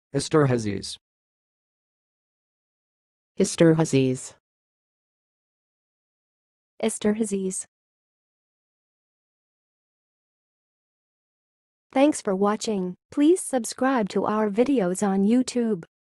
Esterházy. esterházy, esterházy. Thanks for watching. Please subscribe to our videos on YouTube.